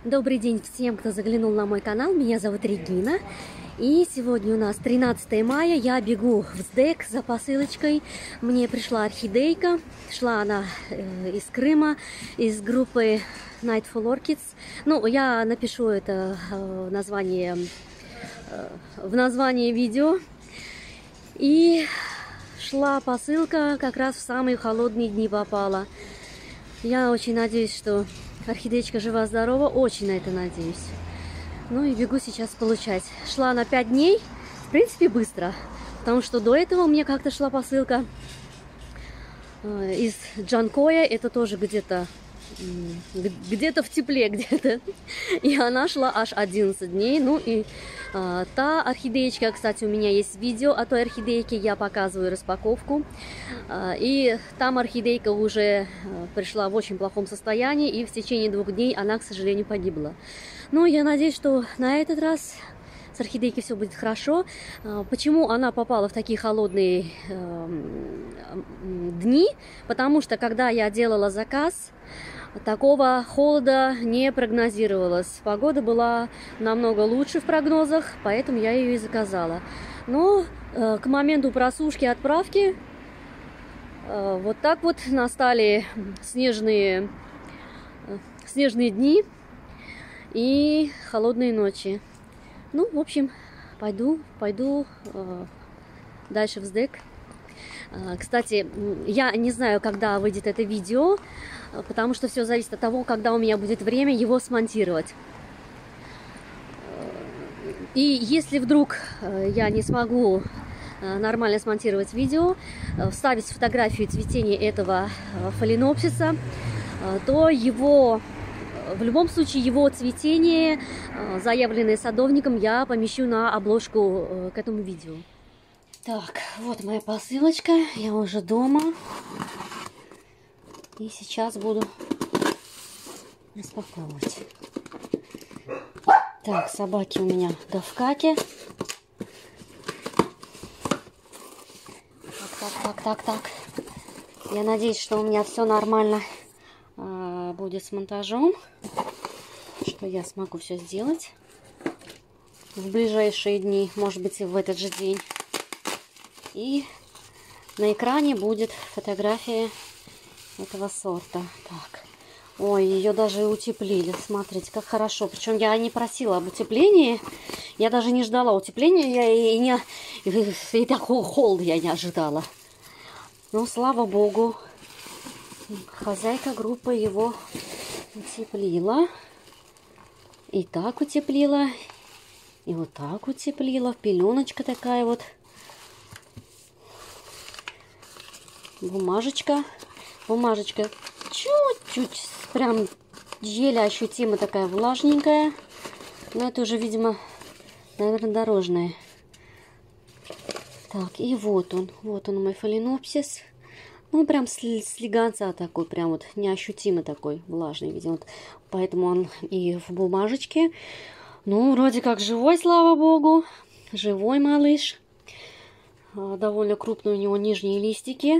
Добрый день всем, кто заглянул на мой канал. Меня зовут Регина. И сегодня у нас 13 мая. Я бегу в СДЭК за посылочкой. Мне пришла орхидейка. Шла она из Крыма, из группы Nightfall Orchids. Ну, я напишу это название в названии видео. И шла посылка, как раз в самые холодные дни попала. Я очень надеюсь, что орхидеечка жива-здорова, очень на это надеюсь. Ну и бегу сейчас получать. Шла на 5 дней, в принципе, быстро. Потому что до этого у меня как-то шла посылка из Джанкоя. Это тоже где-то в тепле где-то. И она шла аж 11 дней. Ну и та орхидеечка, кстати, у меня есть видео о той орхидейке. Я показываю распаковку. И там орхидейка уже пришла в очень плохом состоянии. И в течение 2 дней она, к сожалению, погибла. Но я надеюсь, что на этот раз с орхидейкой все будет хорошо. Почему она попала в такие холодные дни? Потому что, когда я делала заказ, такого холода не прогнозировалось. Погода была намного лучше в прогнозах, поэтому я ее и заказала. Но к моменту просушки и отправки вот так вот настали снежные дни и холодные ночи. Ну, в общем, пойду дальше в СДЭК. Кстати, я не знаю, когда выйдет это видео, потому что все зависит от того, когда у меня будет время его смонтировать. И если вдруг я не смогу нормально смонтировать видео, вставить фотографию цветения этого фаленопсиса, то в любом случае его цветение, заявленное садовником, я помещу на обложку к этому видео. Так, вот моя посылочка, я уже дома. И сейчас буду распаковывать. Так, собаки у меня в говкаке. Так. Я надеюсь, что у меня все нормально будет с монтажом. Что я смогу все сделать в ближайшие дни, может быть, и в этот же день. И на экране будет фотография этого сорта. Так. Ой, ее даже утеплили. Смотрите, как хорошо. Причем я не просила об утеплении. Я даже не ждала утепления. И такого холода я не ожидала. Но, слава богу, хозяйка группы его утеплила. И так утеплила. И вот так утеплила. Пеленочка такая вот. Бумажечка чуть-чуть, прям еле ощутимо такая влажненькая. Но это уже, видимо, наверное, дорожная. Так, и вот он мой фаленопсис. Ну, прям слегонца такой, прям вот неощутимо такой влажный, видимо. Вот поэтому он и в бумажечке. Ну, вроде как живой, слава богу. Живой малыш. Довольно крупные у него нижние листики.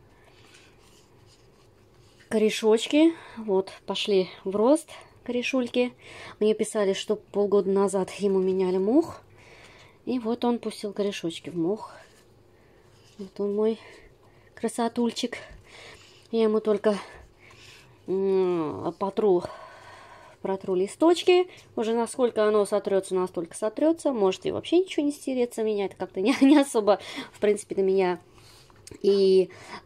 Корешочки, вот, пошли в рост корешульки. Мне писали, что полгода назад ему меняли мох. И вот он пустил корешочки в мох. Вот он мой красотульчик. Я ему только протру листочки. Уже насколько оно сотрется, настолько сотрется. Может и вообще ничего не стереться. Меня это как-то не особо, в принципе, на меня и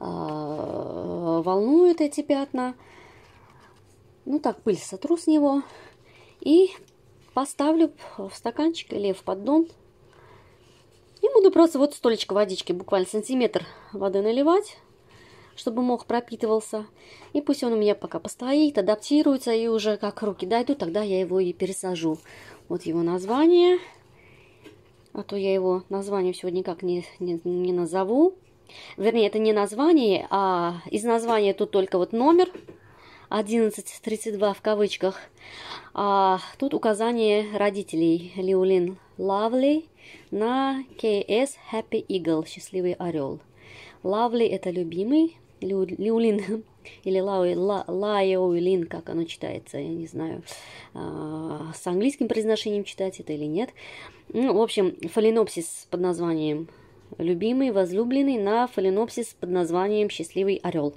волнуют эти пятна. Ну так, пыль сотру с него. И поставлю в стаканчик или в поддон. И буду просто вот столечко водички, буквально сантиметр воды наливать, чтобы мох пропитывался. И пусть он у меня пока постоит, адаптируется. И уже как руки дойдут, тогда я его и пересажу. Вот его название. А то я его название сегодня никак не назову. Вернее, это не название, а из названия тут только вот номер 1132 в кавычках. А тут указание родителей Лиулин Лавли на KS Happy Eagle, счастливый орел. Лавли это любимый, Лиулин или Лаойлин, как оно читается, я не знаю, с английским произношением читать это или нет. Ну, в общем, фаленопсис под названием «Любимый, возлюбленный» на фаленопсис под названием «Счастливый орел».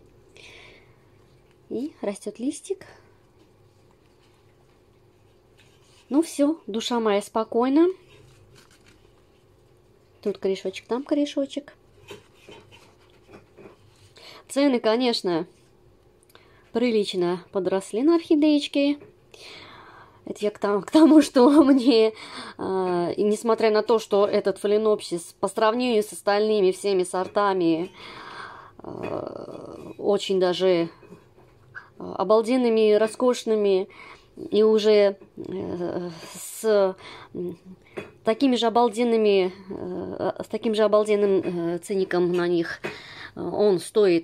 И растет листик. Ну все, душа моя спокойна. Тут корешочек, там корешочек. Цены, конечно, прилично подросли на орхидеечки. Это я к тому, что мне, и несмотря на то, что этот фаленопсис по сравнению с остальными всеми сортами очень даже обалденными, роскошными, и уже с такими же обалденными, с таким же обалденным ценником на них, он стоит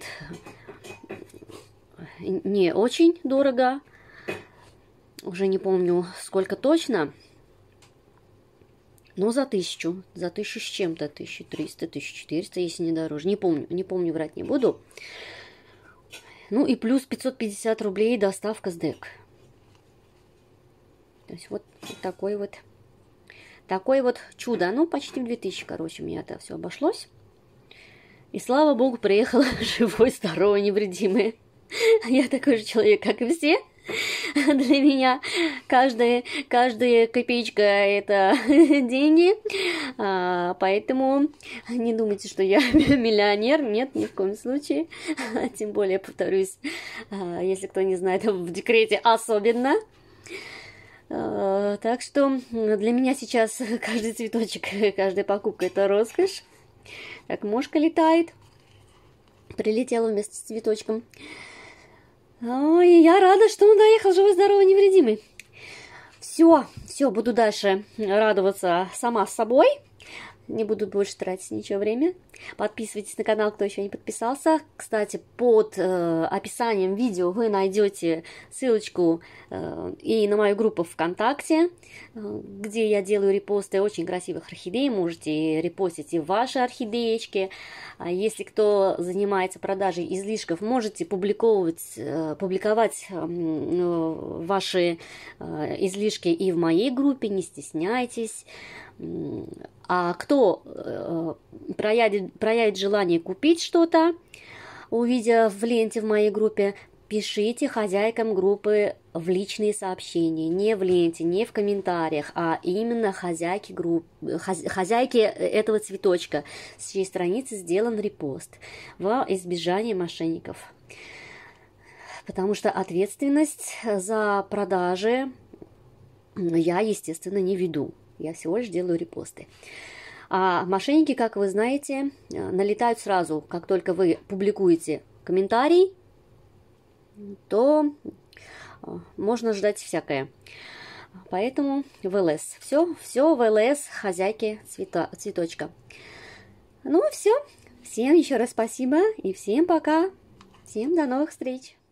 не очень дорого. Уже не помню, сколько точно. Но за 1000 с чем-то, 1300, 1400, если не дороже. Не помню, врать не буду. Ну и плюс 550 рублей доставка с ДЭК. То есть вот такое вот чудо. Ну, почти в 2000, короче, мне это все обошлось. И слава богу, приехала живой, здоровой, невредимой. Я такой же человек, как и все. Для меня каждая копеечка — это деньги. Поэтому не думайте, что я миллионер. Нет, ни в коем случае. Тем более, повторюсь, если кто не знает, в декрете особенно. Так что для меня сейчас каждый цветочек, каждая покупка — это роскошь. Так, мошка летает. Прилетела вместе с цветочком. Ой, я рада, что он доехал живой, здоровый, невредимый. Все, буду дальше радоваться сама с собой. Не буду больше тратить ничего время. Подписывайтесь на канал, кто еще не подписался. Кстати, под описанием видео вы найдете ссылочку и на мою группу ВКонтакте, где я делаю репосты очень красивых орхидей. Можете репостить и ваши орхидеечки. Если кто занимается продажей излишков, можете публиковать ваши излишки и в моей группе, не стесняйтесь. А кто проявит желание купить что-то, увидя в ленте в моей группе, пишите хозяйкам группы в личные сообщения, не в ленте, не в комментариях, а именно хозяйке этого цветочка, с чьей страницы сделан репост, во избежание мошенников. Потому что ответственность за продажи я, естественно, не веду. Я всего лишь делаю репосты. А мошенники, как вы знаете, налетают сразу. Как только вы публикуете комментарий, то можно ждать всякое. Поэтому в ЛС. Все в ЛС хозяйки цветочка. Ну, все. Всем еще раз спасибо и всем пока. Всем до новых встреч.